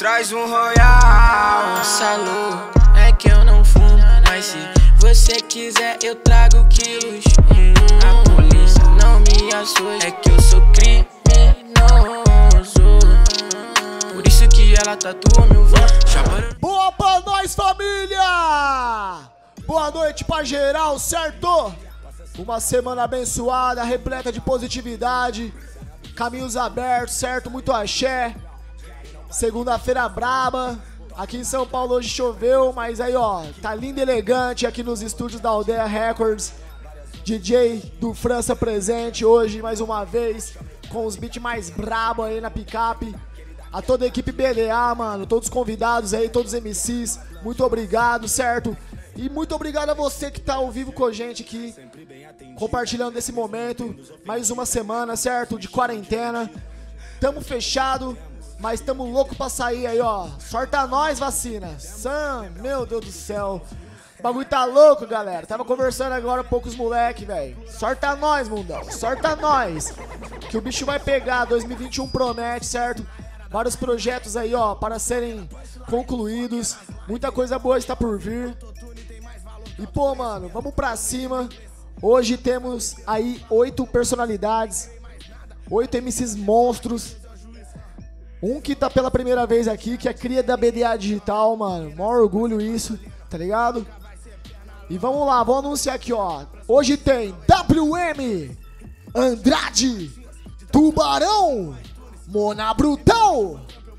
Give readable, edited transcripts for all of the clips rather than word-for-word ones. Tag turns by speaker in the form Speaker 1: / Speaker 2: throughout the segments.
Speaker 1: Traz um Royal.
Speaker 2: Salô, é que eu não fumo, mas se você quiser eu trago quilos. A polícia não me assusta, é que eu sou criminoso. Por isso que ela tatua meu voto.
Speaker 3: Boa pra nós, família! Boa noite pra geral, certo? Uma semana abençoada, repleta de positividade, caminhos abertos, certo? Muito axé. Segunda-feira braba. Aqui em São Paulo hoje choveu, mas aí ó, tá lindo e elegante aqui nos estúdios da Aldeia Records. DJ do França presente hoje mais uma vez, com os beats mais brabo aí na picape. A toda a equipe BDA, mano, todos os convidados aí, todos os MCs, muito obrigado, certo? E muito obrigado a você que tá ao vivo com a gente aqui, compartilhando esse momento, mais uma semana, certo? De quarentena. Tamo fechado, mas tamo louco pra sair aí, ó. Sorta nós, vacina. Meu Deus do céu. O bagulho tá louco, galera. Tava conversando agora um pouco com os moleque, velho. Sorta nós, mundão. Sorta nós. Que o bicho vai pegar. 2021 promete, certo? Vários projetos aí, ó, para serem concluídos. Muita coisa boa está por vir. E, pô, mano, vamos pra cima. Hoje temos aí 8 personalidades. 8 MCs monstros. Um que tá pela primeira vez aqui, que é cria da BDA Digital, mano. Maior orgulho isso, tá ligado? E vamos lá, vamos anunciar aqui, ó. Hoje tem WM, Andrade, Tubarão, Mona Brutão,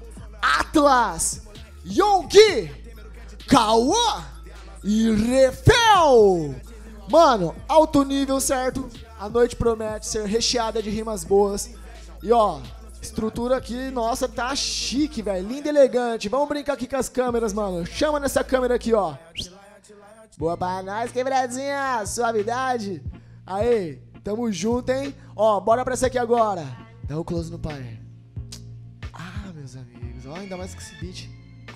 Speaker 3: Atlas, Yongi, Cauã e Refel. Mano, alto nível, certo? A noite promete ser recheada de rimas boas. E ó, estrutura aqui, nossa, tá chique, velho. Linda e elegante. Vamos brincar aqui com as câmeras, mano. Chama nessa câmera aqui, ó. Boa pra nós, quebradinha. Suavidade. Aí, tamo junto, hein? Ó, bora pra essa aqui agora. Dá o close no pai. Ah, meus amigos. Ó, ainda mais que esse beat.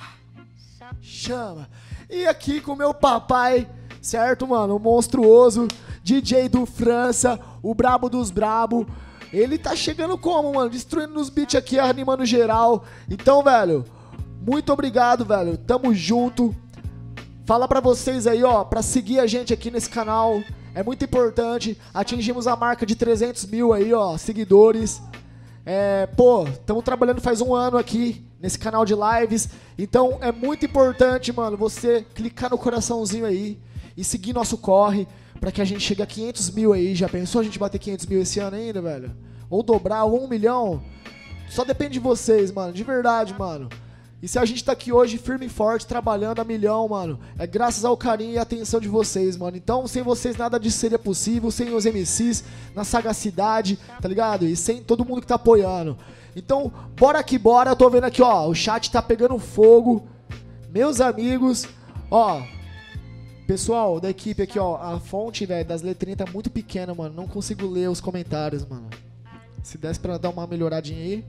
Speaker 3: Chama. E aqui com o meu papai, certo, mano? O monstruoso DJ do França, o brabo dos brabo. Ele tá chegando como, mano? Destruindo nos beats aqui, animando geral. Então, velho, muito obrigado, velho. Tamo junto. Fala pra vocês aí, ó, pra seguir a gente aqui nesse canal. É muito importante. Atingimos a marca de 300 mil aí, ó, seguidores. Pô, estamos trabalhando faz um ano aqui nesse canal de lives. Então, é muito importante, mano, você clicar no coraçãozinho aí e seguir nosso corre. Pra que a gente chegue a 500 mil aí. Já pensou a gente bater 500 mil esse ano ainda, velho? Ou dobrar, ou 1 milhão? Só depende de vocês, mano. De verdade, mano. E se a gente tá aqui hoje firme e forte, trabalhando a milhão, mano, é graças ao carinho e atenção de vocês, mano. Então, sem vocês nada disso seria possível. Sem os MCs, na sagacidade, tá ligado? E sem todo mundo que tá apoiando. Então, bora que bora. Eu tô vendo aqui, ó, o chat tá pegando fogo. Meus amigos, ó... Pessoal da equipe aqui, ó, a fonte, velho, das letrinhas tá muito pequena, mano. Não consigo ler os comentários, mano. Se desse pra dar uma melhoradinha aí.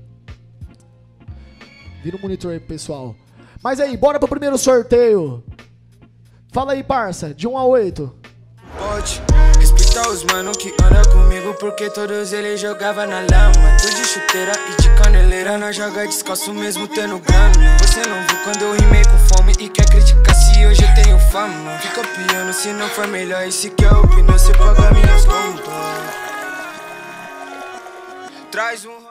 Speaker 3: Vira o monitor aí, pessoal. Mas aí, bora pro primeiro sorteio. Fala aí, parça, de 1 a 8.
Speaker 1: Pode respeitar os mano que anda comigo, porque todos eles jogavam na lama. Tu de chuteira e de caneleira, nós joga descalço mesmo tendo grana. Você não viu quando eu rimei com fome e quer criticar se hoje eu tenho fama. Fica piano se não for melhor, e se quer opinião, você paga minhas contas. Traz um